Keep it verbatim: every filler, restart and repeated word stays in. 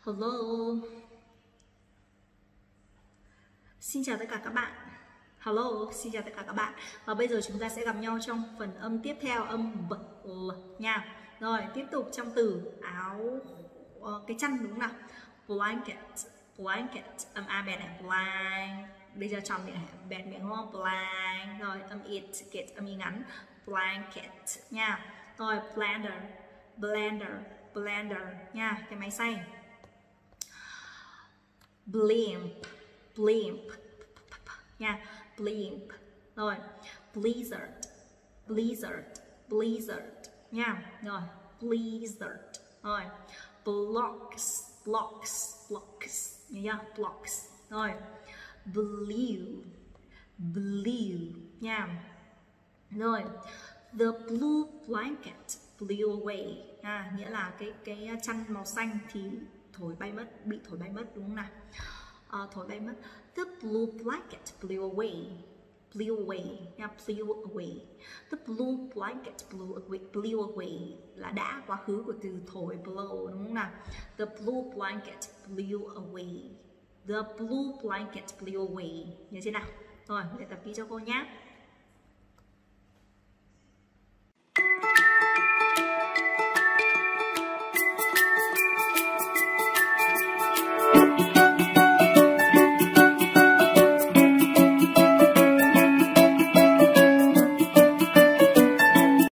Hello. Xin chào tất cả các bạn. Hello, xin chào tất cả các bạn. Và bây giờ chúng ta sẽ gặp nhau trong phần âm tiếp theo, âm b l nha. Rồi, tiếp tục trong từ áo uh, cái chăn đúng không nào? Blanket, blanket, âm a bẹt này, blank. Bây giờ trong miệng bẹt miệng đúng không? Blank. Rồi, âm it, get âm y ngắn, blanket nha. Rồi, blender, blender, blender nha, cái máy xay. Blimp, blimp nha, blimp. Rồi, blizzard, blizzard, blizzard nha. Rồi, blizzard. Rồi, blocks, blocks, blocks nhớ chưa? Blocks. Rồi, blue, blue nha. Rồi, the blue blanket blew away à, nghĩa là cái cái chăn màu xanh thì thổi bay mất, bị thổi bay mất đúng không nào? À, thổi bay mất. The blue blanket blew away, blew away nha, blew away. The blue blanket blew away, blew away là đã quá khứ của từ thổi, blow đúng không nào? The blue blanket blew away. The blue blanket blew away. Nhớ chưa nào? Rồi, để tập kỹ cho cô nhé.